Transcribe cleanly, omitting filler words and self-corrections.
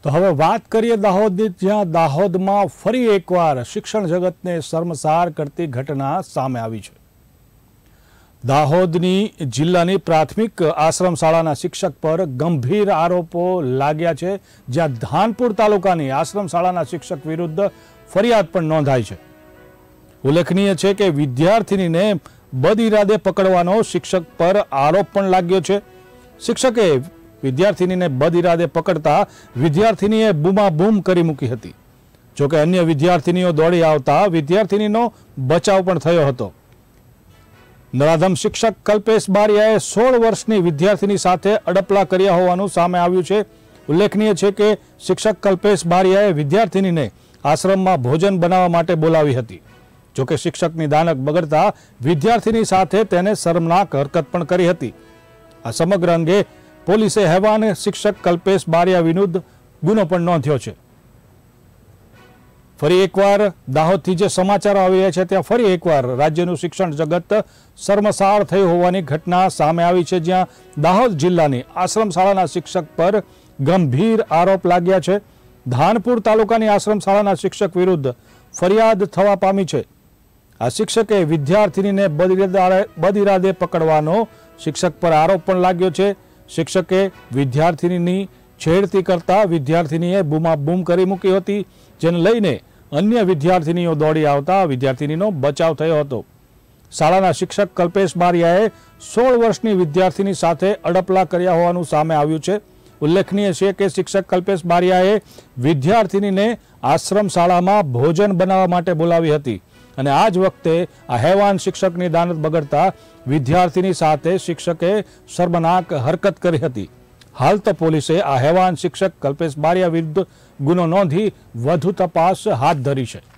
તો હવે વાત કરીએ દાહોદની, જ્યાં દાહોદમાં ફરી એકવાર શિક્ષણ જગતને શર્મસાર કરતી ઘટના સામે આવી છે। દાહોદની જિલ્લાની પ્રાથમિક આશ્રમ શાળાના શિક્ષક પર ગંભીર આરોપો લાગ્યા છે, જ્યાં ધાનપુર તાલુકાની આશ્રમ શાળાના શિક્ષક વિરુદ્ધ ફરિયાદ પણ નોંધાઈ છે। ઉલ્લેખનીય છે કે વિદ્યાર્થીનીને બદઇરાદે પકડવાનો શિક્ષક પર આરોપ પણ લાગ્યો છે। શિક્ષકે વિદ્યાર્થીનીને બદઇરાદે પકડતા વિદ્યાર્થીનીએ બૂમાબૂમ કરી મૂકી હતી। જોકે અન્ય વિદ્યાર્થીનીઓ દોડી આવતા વિદ્યાર્થીનીનો બચાવ પણ થયો હતો। નરાધમ શિક્ષક કલ્પેશ બારિયાએ 16 વર્ષની વિદ્યાર્થીની સાથે અડપલા કર્યા હોવાનું સામે આવ્યું છે। ઉલ્લેખનીય છે કે શિક્ષક કલ્પેશ બારિયાએ વિદ્યાર્થીનીને આશ્રમમાં ભોજન બનાવવા માટે બોલાવી હતી। જોકે શિક્ષકની દાનત બગડતા વિદ્યાર્થીની સાથે તેને શર્મનાક હરકત પણ કરી હતી। આ સમગ્ર અંગે પોલીસે હેવાન શિક્ષક કલ્પેશ બારિયા વિરુદ્ધ ગુનો પણ નોંધ્યો છે। ફરી એકવાર દાહોદથી જે સમાચારો આવી રહ્યા છે, ત્યાં ફરી એકવાર રાજ્યનું શિક્ષણ જગત શર્મસાર થયું હોવાની ઘટના સામે આવી છે, જ્યાં દાહોદ જિલ્લાની આશ્રમ શાળાના શિક્ષક પર ગંભીર આરોપ લાગ્યા છે। ધાનપુર તાલુકાની આશ્રમ શાળાના શિક્ષક વિરુદ્ધ ફરિયાદ થવા પામી છે। આ શિક્ષકે વિદ્યાર્થીનીને બદઇરાદે પકડવાનો શિક્ષક પર આરોપ પણ લાગ્યો છે। શિક્ષકે વિદ્યાર્થીની છેડતી કરતા વિદ્યાર્થીનીએ બૂમાબૂમ કરી મૂકી હતી, જેને લઈને અન્ય વિદ્યાર્થીનીઓ દોડી આવતા વિદ્યાર્થીનીનો બચાવ થયો હતો। શાળાના શિક્ષક કલ્પેશ બારિયાએ 16 વર્ષની વિદ્યાર્થીની સાથે અડપલા કર્યા હોવાનું સામે આવ્યું છે। ઉલ્લેખનીય છે કે શિક્ષક કલ્પેશ બારિયાએ વિદ્યાર્થીનીને આશ્રમ શાળામાં ભોજન બનાવવા માટે બોલાવી હતી અને આ જ વખતે આ હેવાન શિક્ષકની દાનત બગડતા વિદ્યાર્થીની સાથે શિક્ષકે શર્મનાક હરકત કરી હતી। હાલ તો પોલીસે આ હેવાન શિક્ષક કલ્પેશ બારિયા વિરુદ્ધ ગુનો નોંધી વધુ તપાસ હાથ ધરી છે।